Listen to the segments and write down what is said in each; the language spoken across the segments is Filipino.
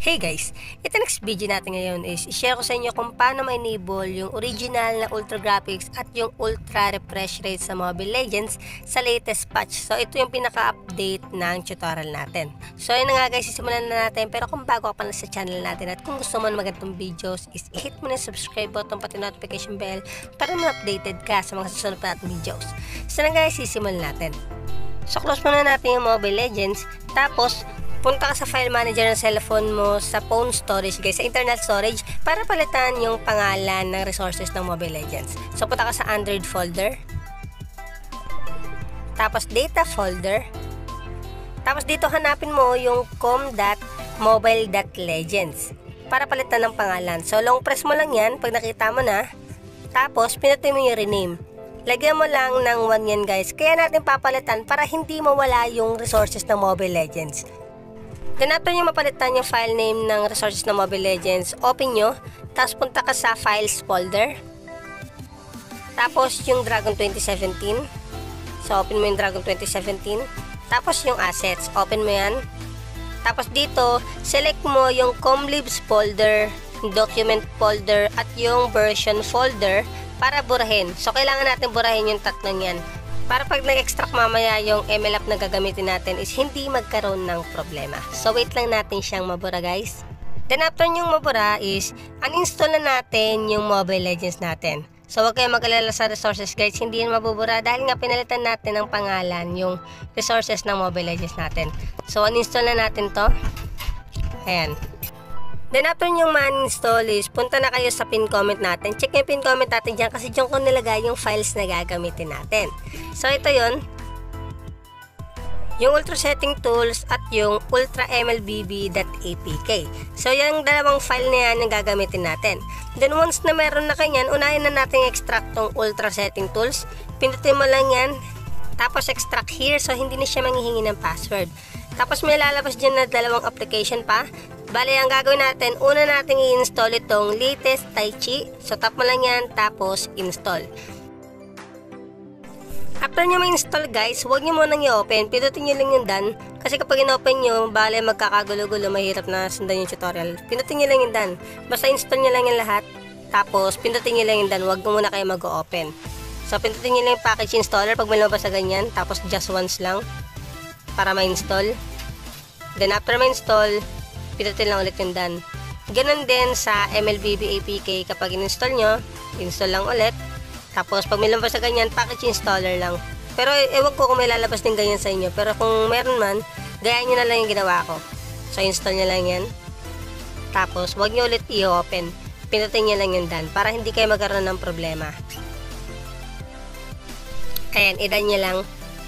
Hey guys, ito next video natin ngayon is i-share ko sa inyo kung paano ma-enable yung original na ultra graphics at yung ultra refresh rate sa Mobile Legends sa latest patch. So ito yung pinaka-update ng tutorial natin. So yun na nga guys, sisimulan na natin. Pero kung bago ka pa na sa channel natin at kung gusto mo na magandang videos is i-hit mo na yung subscribe button pati notification bell para ma-updated ka sa mga susunod pa natin videos. So na guys, sisimulan natin. So close muna natin yung Mobile Legends. Tapos punta ka sa file manager ng cellphone mo sa phone storage guys, sa internal storage para palitan yung pangalan ng resources ng Mobile Legends. So punta ka sa Android folder, tapos data folder, tapos dito hanapin mo yung com.mobile.legends para palitan ng pangalan. So long press mo lang yan pag nakita mo na, tapos pinutin mo yung rename. Lagyan mo lang ng 1 yan guys, kaya natin papalitan para hindi mawala yung resources ng Mobile Legends. Then after nyo mapalitan yung file name ng resources ng Mobile Legends, open nyo, tapos punta ka sa files folder, tapos yung Dragon 2017, so open mo yung Dragon 2017, tapos yung assets, open mo yan, tapos dito, select mo yung comlibs folder, document folder, at yung version folder para burahin. So kailangan natin burahin yung tatlong yan para pag nag-extract mamaya yung ML app na gagamitin natin is hindi magkaroon ng problema. So wait lang natin siyang mabura guys. Then after yung mabura is uninstall na natin yung Mobile Legends natin. So huwag kayong mag-alala sa resources guys, hindi yan mabubura dahil nga pinalitan natin ng pangalan yung resources ng Mobile Legends natin. So uninstall na natin to. Ayan. Then after yung ma-install is punta na kayo sa pin comment natin. Check yung pin comment natin dyan kasi dyan ko nilagay yung files na gagamitin natin. So ito yon, yung ultra setting tools at yung ultra mlbb.apk. So yung dalawang file na yan yung gagamitin natin. Then once na meron na kanyan, unahin na natin extract tong ultra setting tools. Pindutin mo lang yan, tapos extract here, so hindi na siya manghihingi ng password. Tapos may lalabas dyan na dalawang application pa. Bale, ang gagawin natin, una natin i-install itong latest Taichi. So tap mo lang yan, tapos install. After nyo ma-install guys, huwag nyo munang i-open, pindutin nyo lang yung done. Kasi kapag in-open nyo, bale magkakagulo-gulo, mahirap na sundan yung tutorial. Pindutin nyo lang yung done. Basta install nyo lang yung lahat, tapos pindutin nyo lang yung done, huwag muna kayo mag-open. So pindutin nyo lang yung package installer pag may lumabas sa ganyan, tapos just once lang para ma-install. Then after ma-install, pindutin lang ulit yung done. Ganon din sa MLBB APK, kapag in-install nyo, install lang ulit. Tapos pag may lumabas sa ganyan, package installer lang. Pero ewan ko kung may lalabas din ganyan sa inyo. Pero kung meron man, gayahin nyo na lang yung ginawa ko. So install nyo lang yan. Tapos huwag nyo ulit i-open. Pindutin nyo lang yung done para hindi kayo magkaroon ng problema. Ayan, i-done nyo lang.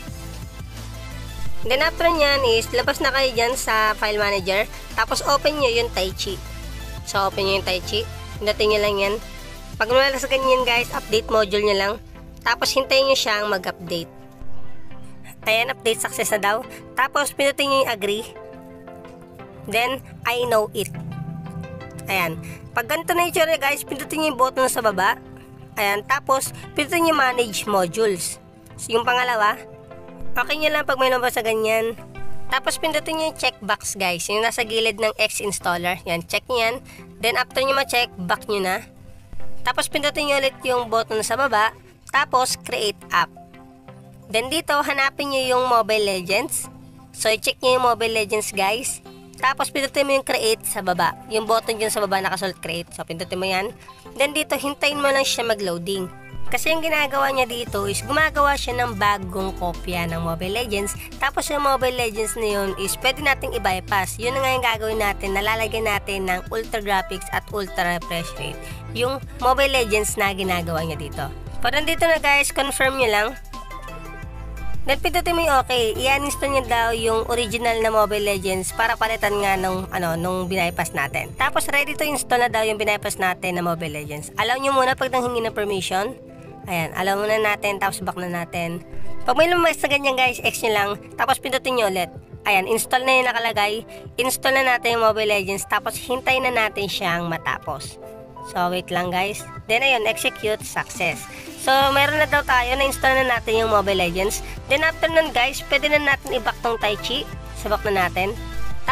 Then after nyan is, labas na kayo dyan sa file manager. Tapos open nyo yung Taichi. So open nyo yung Taichi. Pindutin nyo lang yan. Pag nawala sa ganyan guys, update module nyo lang. Tapos hintayin nyo siyang mag-update. Ayan, update success na daw. Tapos pindutin nyo yung agree. Then, I know it. Ayan. Pag ganito na yung guys, pindutin nyo yung button sa baba. Ayan. Tapos, pindutin nyo manage modules. So, yung pangalawa, okay nyo lang pag may lumabas sa ganyan. Tapos pindutin nyo yung checkbox guys, yung nasa gilid ng X installer. Yan, check nyo yan. Then after nyo ma-check, back nyo na. Tapos pindutin nyo ulit yung button sa baba. Tapos create app. Then dito, hanapin nyo yung Mobile Legends. So i-check nyo yung Mobile Legends guys. Tapos pindutin mo yung create sa baba. Yung button dyan sa baba nakasulat create. So pindutin mo yan. Then dito, hintayin mo lang siya mag-loading. Kasi yung ginagawa niya dito is gumagawa siya ng bagong kopya ng Mobile Legends. Tapos yung Mobile Legends na yun is pwede nating i-bypass. Yun na nga yung gagawin natin. Nalalagyan natin ng ultra graphics at ultra refresh rate. Yung Mobile Legends na ginagawa niya dito. Pero nandito na guys, confirm nyo lang. Then pindutin mo yung okay. I-uninstall nyo daw yung original na Mobile Legends para palitan nga nung binaypass natin. Tapos ready to install na daw yung binaypass natin na Mobile Legends. Allow nyo muna pag nanghingi ng permission. Ayan, allow muna natin, tapos back na natin. Pag may lumabas na ganyan guys, X nyo lang, tapos pindutin nyo ulit. Ayan, install na yung nakalagay. Install na natin yung Mobile Legends, tapos hintayin na natin siyang matapos. So, wait lang guys. Then ayun, execute, success. So, meron na daw tayo, na-install na natin yung Mobile Legends. Then after nun guys, pwede na natin i-back tong Taichi. So, back na natin.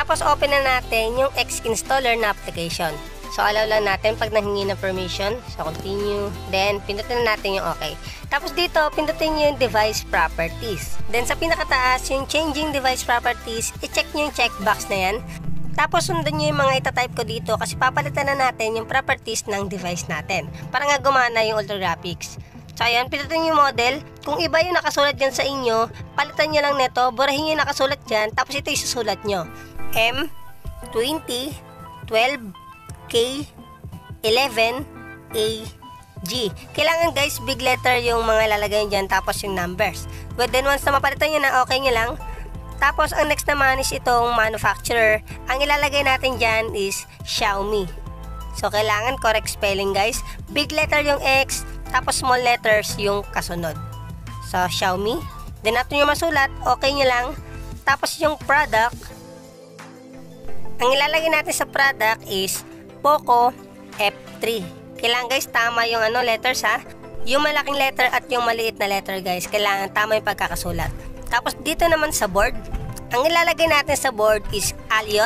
Tapos open na natin yung X-installer na application. So allow lang natin pag nahingi ng permission. So continue. Then pindutin na natin yung okay. Tapos dito pindutin nyo yung device properties. Then sa pinakataas yung changing device properties, i-check nyo yung checkbox na yan. Tapos sundan nyo yung mga itatype ko dito kasi papalitan na natin yung properties ng device natin. Para nga gumana yung ultra graphics. So ayan, pindutin yung model. Kung iba yung nakasulat dyan sa inyo, palitan nyo lang neto, burahin yung nakasulat dyan, tapos ito isusulat nyo. M20 12 K 11 A G. Kailangan guys, big letter yung mga lalagay dyan, tapos yung numbers. But then once na mapalitan nyo na, okay nyo lang. Tapos ang next naman is itong manufacturer. Ang ilalagay natin dyan is Xiaomi. So kailangan correct spelling guys. Big letter yung X, tapos small letters yung kasunod. So Xiaomi. Then after nyo masulat, okay nyo lang. Tapos yung product, ang ilalagay natin sa product is Poco F3. Kailangan guys tama yung letters ha. Yung malaking letter at yung maliit na letter guys, kailangan tama yung pagkakasulat. Tapos dito naman sa board, ang ilalagay natin sa board is Alliot.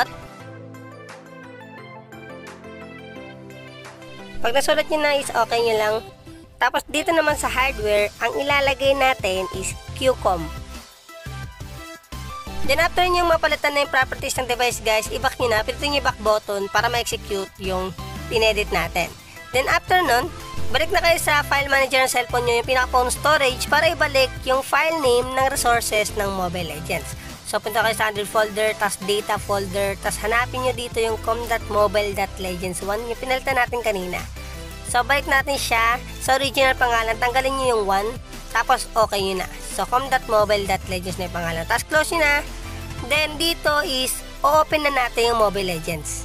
Pag nasulat nyo na is okay nyo lang. Tapos dito naman sa hardware, ang ilalagay natin is QCOM. Then after nyo mapalitan na yung properties ng device guys, i-back nyo na, pindutin nyo yung back button para ma-execute yung pinedit natin. Then after nun, balik na kayo sa file manager ng cellphone nyo, yung pinaka-phone storage para ibalik yung file name ng resources ng Mobile Legends. So punta kayo sa Android folder, tas data folder, tas hanapin nyo dito yung com.mobile.legends1, yung pinalitan natin kanina. So balik natin siya sa original pangalan, tanggalin nyo yung 1, tapos okay nyo na. So com.mobile.legends na yung pangalan, tapos close nyo na. Then dito is o-open na natin yung Mobile Legends.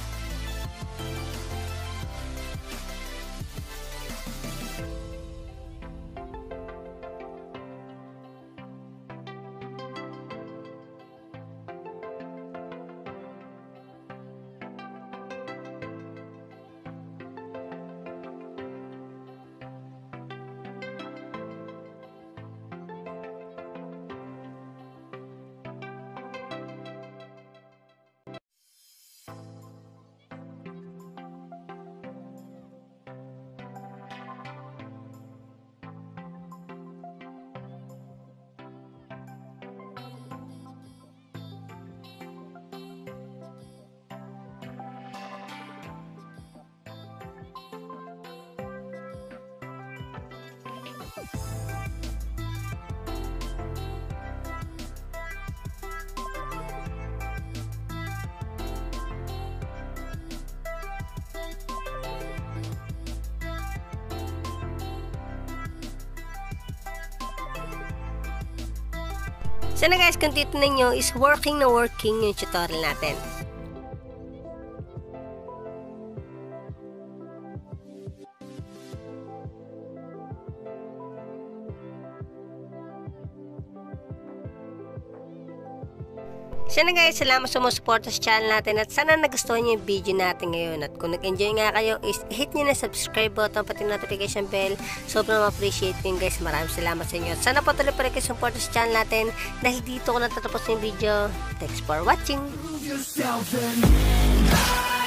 So na guys, kung titignan nyo is working yung tutorial natin. So na guys, salamat sa sumusuporta sa channel natin at sana nagustuhan nyo yung video natin ngayon. At kung nag-enjoy nga kayo is hit nyo na subscribe button pati notification bell. Sobrang ma-appreciate ko guys. Maraming salamat sa inyo. At sana patuloy pa rin kayo suporta sa channel natin dahil dito ko natatapos yung video. Thanks for watching.